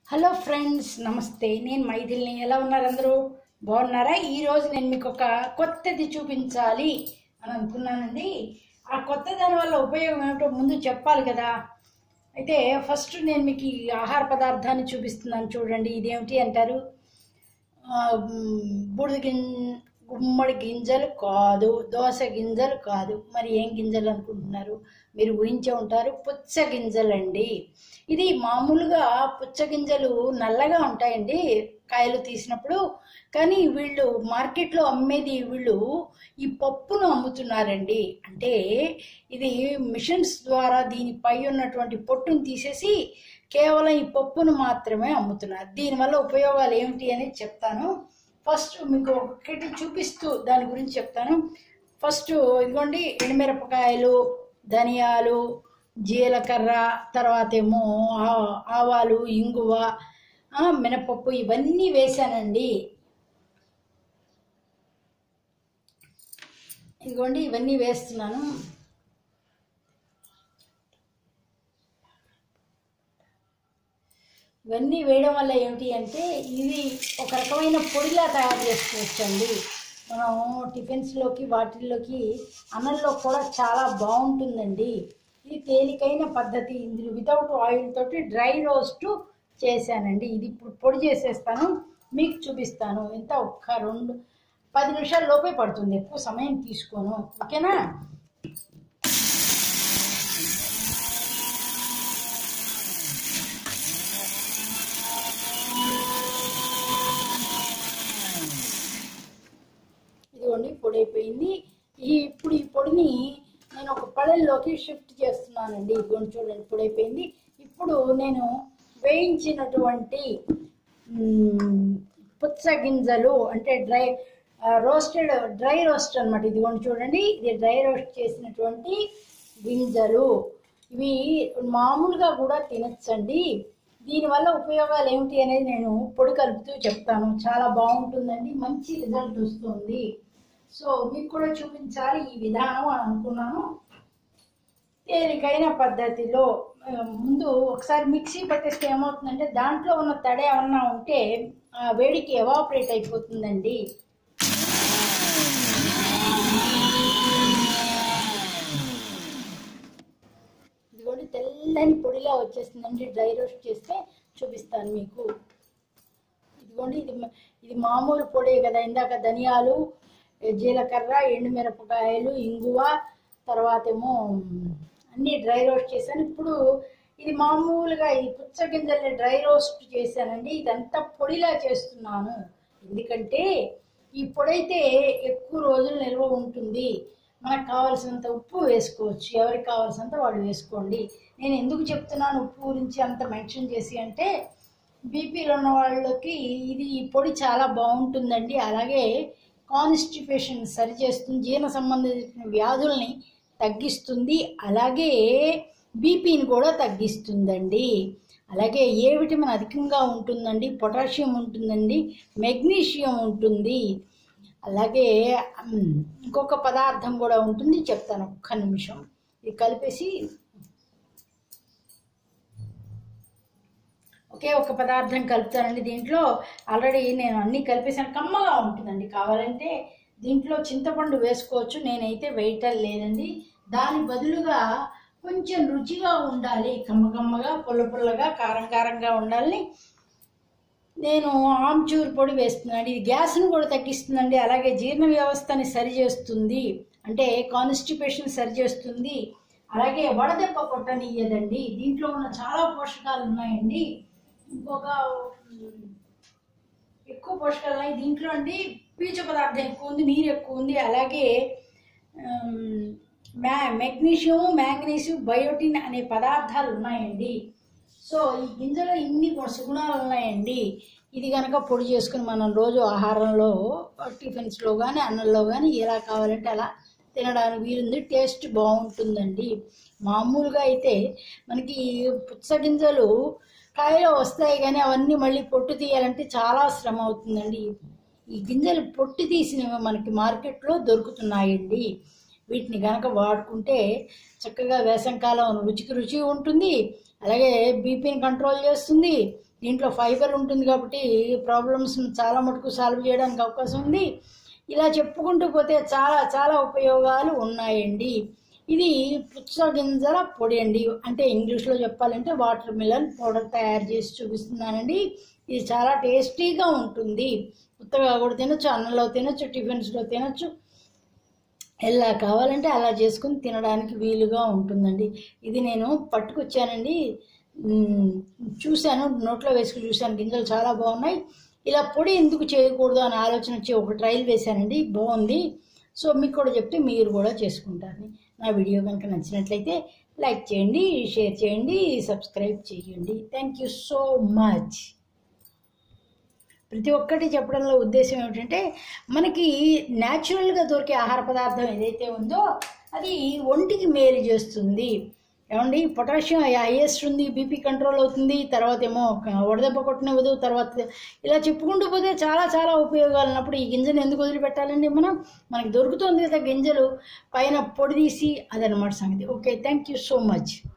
Hello friends, నమస్తే. నేను మైథిల్ని. ఎలా ఉన్నారు అందరూ? బాగున్నారా? ఈరోజు నేను మీకు ఒక కొత్తది చూపించాలి అని అనుకున్నానండి. ఆ కొత్త దాని వల్ల ఉపయోగం ఏమిటో ముందు చెప్పాలి కదా. అయితే ఫస్ట్ నేను మీకు ఈ ఆహార పదార్థాన్ని చూపిస్తున్నాను, చూడండి. ఇదేమిటి అంటారు? బూడిద గుమ్మడి గింజలు కాదు, దోస గింజలు కాదు. మరి ఏం గింజలు అనుకుంటున్నారు? మీరు ఊహించే ఉంటారు. పుచ్చ గింజలండి. ఇది మామూలుగా పుచ్చ గింజలు నల్లగా ఉంటాయండి కాయలు తీసినప్పుడు. కానీ వీళ్ళు మార్కెట్లో అమ్మేది వీళ్ళు ఈ పప్పును అమ్ముతున్నారండి. అంటే ఇది మిషన్స్ ద్వారా దీనిపై ఉన్నటువంటి పొట్టును తీసేసి కేవలం ఈ పప్పును మాత్రమే అమ్ముతున్నారు. దీనివల్ల ఉపయోగాలు ఏమిటి అనేది చెప్తాను. ఫస్ట్ మీకు ఒకటి చూపిస్తూ దాని గురించి చెప్తాను. ఫస్ట్ ఇదిగోండి, ఎండుమిరపకాయలు, ధనియాలు, జీలకర్ర, తర్వాత ఏమో ఆవాలు, ఇంగువ, మినపప్పు ఇవన్నీ వేసానండి. ఇదిగోండి, ఇవన్నీ వేస్తున్నాను. ఇవన్నీ వేయడం వల్ల ఏమిటి అంటే ఇది ఒక రకమైన పొడిలా తయారు చేసుకోవచ్చండి. మనం టిఫిన్స్లోకి వాటిల్లోకి అన్నంలో కూడా చాలా బాగుంటుందండి. ఇది తేలికైన పద్ధతి. ఇందులో వితౌట్ ఆయిల్ తోటి డ్రై రోస్ట్ చేశానండి. ఇది ఇప్పుడు పొడి చేసేస్తాను, మీకు చూపిస్తాను. ఎంత ఒక్క 10 నిమిషాల లోపే పడుతుంది, ఎక్కువ సమయం తీసుకోను. ఓకేనా? ఇదిగోండి, పొడి అయిపోయింది. ఇప్పుడు ఈ పొడిని నేను ఒక పళ్ళెల్లోకి షిఫ్ట్ చేస్తున్నానండి. ఇదిగోండి, చూడండి, పొడి అయిపోయింది. ఇప్పుడు నేను వేయించినటువంటి పుచ్చ గింజలు, అంటే డ్రై రోస్ట్ అనమాట. ఇదిగోండి చూడండి, ఇది డ్రై రోస్ట్ చేసినటువంటి గింజలు. ఇవి మామూలుగా కూడా తినచ్చండి. దీనివల్ల ఉపయోగాలు ఏమిటి అనేది నేను పొడి కలుపుతూ చెప్తాను. చాలా బాగుంటుందండి, మంచి రిజల్ట్ వస్తుంది. సో మీకు కూడా చూపించాలి ఈ విధానం అని అనుకున్నాను. తేలికైన పద్ధతిలో ముందు ఒకసారి మిక్సీ పట్టేస్తే ఏమవుతుందంటే దాంట్లో ఉన్న తడి ఏమన్నా ఉంటే ఆ వేడికి ఎవాపరేట్ అయిపోతుందండి. ఇదిగోండి, తెల్లని పొడిలా వచ్చేస్తుందండి. డ్రై రోస్ట్ చేస్తే చూపిస్తాను మీకు. ఇదిగోండి, ఇది మామూలు పొడే కదా. ఇందాక ధనియాలు, జీలకర్ర, ఎండుమిరపకాయలు, ఇంగువ, తర్వాత ఏమో అన్నీ డ్రై రోస్ట్ చేశాను. ఇప్పుడు ఇది మామూలుగా ఈ పుచ్చ గింజల్ని డ్రై రోస్ట్ చేశానండి. ఇదంతా పొడిలా చేస్తున్నాను, ఎందుకంటే ఈ పొడి అయితే ఎక్కువ రోజులు నిల్వ ఉంటుంది. మనకు కావాల్సినంత ఉప్పు వేసుకోవచ్చు, ఎవరికి కావాల్సినంత వాళ్ళు వేసుకోండి. నేను ఎందుకు చెప్తున్నాను ఉప్పు గురించి అంత మెన్షన్ చేసి అంటే, బీపీలో ఉన్న వాళ్ళకి ఇది ఈ పొడి చాలా బాగుంటుందండి. అలాగే కాన్స్టిపేషన్ సరిచేస్తుంది, జీర్ణ సంబంధించిన వ్యాధుల్ని తగ్గిస్తుంది, అలాగే బీపీని కూడా తగ్గిస్తుందండి. అలాగే ఏ విటమిన్ అధికంగా ఉంటుందండి, పొటాషియం ఉంటుందండి, మెగ్నీషియం ఉంటుంది, అలాగే ఇంకొక పదార్థం కూడా ఉంటుంది, చెప్తాను ఒక్క నిమిషం. ఇది కలిపేసి ఒకే ఒక పదార్థం కలుపుతానండి. దీంట్లో ఆల్రెడీ నేను అన్నీ కలిపేసాను. కమ్మగా ఉంటుందండి. కావాలంటే దీంట్లో చింతపండు వేసుకోవచ్చు, నేనైతే వేయటం లేదండి. దాని బదులుగా కొంచెం రుచిగా ఉండాలి, కమ్మగా, పుల్లగా, కారంగా ఉండాలని నేను ఆమ్చూర్ పొడి వేస్తున్నాను. ఇది గ్యాస్ను కూడా తగ్గిస్తుందండి, అలాగే జీర్ణ వ్యవస్థని సరిచేస్తుంది, అంటే కాన్స్టిపేషన్ సరిచేస్తుంది, అలాగే వడదెబ్బ కొట్టనియ్యదండి. దీంట్లో ఉన్న చాలా పోషకాలు ఉన్నాయండి. ఇంకొక ఎక్కువ పోషకాలు ఉన్నాయి దీంట్లో అండి. పీచు పదార్థం ఎక్కువ ఉంది, నీరు ఎక్కువ ఉంది, అలాగే మెగ్నీషియం, మ్యాంగనీషియం, బయోటిన్ అనే పదార్థాలు ఉన్నాయండి. సో ఈ గింజలో ఇన్ని సుగుణాలు ఉన్నాయండి. ఇది కనుక పొడి చేసుకుని మనం రోజు ఆహారంలో, టిఫిన్స్లో కానీ అన్నంలో కానీ ఎలా కావాలంటే అలా తినడానికి వీలుంది. టేస్ట్ బాగుంటుందండి. మామూలుగా అయితే మనకి పుచ్చ గింజలు కాయలో వస్తాయి, కానీ అవన్నీ మళ్ళీ పొట్టు తీయాలంటే చాలా శ్రమ అవుతుందండి. ఈ గింజలు పొట్టు తీసినవి మనకి మార్కెట్లో దొరుకుతున్నాయండి. వీటిని కనుక వాడుకుంటే చక్కగా వేసవికాలం రుచికి రుచి ఉంటుంది, అలాగే బీపీని కంట్రోల్ చేస్తుంది, దీంట్లో ఫైబర్ ఉంటుంది కాబట్టి ప్రాబ్లమ్స్ చాలా మటుకు సాల్వ్ చేయడానికి అవకాశం ఉంది. ఇలా చెప్పుకుంటూ పోతే చాలా చాలా ఉపయోగాలు ఉన్నాయండి. ఇది పుచ్చగింజల పొడి అండి, అంటే ఇంగ్లీష్లో చెప్పాలంటే వాటర్ మిలన్ పౌడర్ తయారు చేసి చూపిస్తున్నానండి. ఇది చాలా టేస్టీగా ఉంటుంది. ఉత్తగా కూడా తినొచ్చు, అన్నంలో తినొచ్చు, టిఫిన్స్లో తినొచ్చు, ఎలా కావాలంటే అలా చేసుకుని తినడానికి వీలుగా ఉంటుందండి. ఇది నేను పట్టుకొచ్చానండి, చూశాను, నోట్లో వేసుకుని చూశాను, గింజలు చాలా బాగున్నాయి. ఇలా పొడి ఎందుకు చేయకూడదు అని ఆలోచన వచ్చి ఒక ట్రయల్ వేశానండి, బాగుంది. సో మీకు కూడా చెప్తే మీరు కూడా చేసుకుంటారని. నా వీడియో కనుక నచ్చినట్లయితే లైక్ చేయండి, షేర్ చేయండి, సబ్స్క్రైబ్ చేయండి. Thank you so much. ప్రతి ఒక్కటి చెప్పడంలో ఉద్దేశం ఏమిటంటే, మనకి న్యాచురల్గా దొరికే ఆహార పదార్థం ఏదైతే ఉందో అది ఒంటికి మేలు చేస్తుంది. ఏమండి, పొటాషియం హైయెస్ట్ ఉంది, బీపీ కంట్రోల్ అవుతుంది, తర్వాత ఏమో వడదెబ్బ కొట్టనివ్వదు, తర్వాత ఇలా చెప్పుకుంటూ పోతే చాలా చాలా ఉపయోగాలు ఉన్నప్పుడు ఈ గింజను ఎందుకు వదిలిపెట్టాలండి? మనకి దొరుకుతుంది కదా గింజలు, పైన పొడి తీసి, అదనమాట సంగతి. Okay, thank you so much.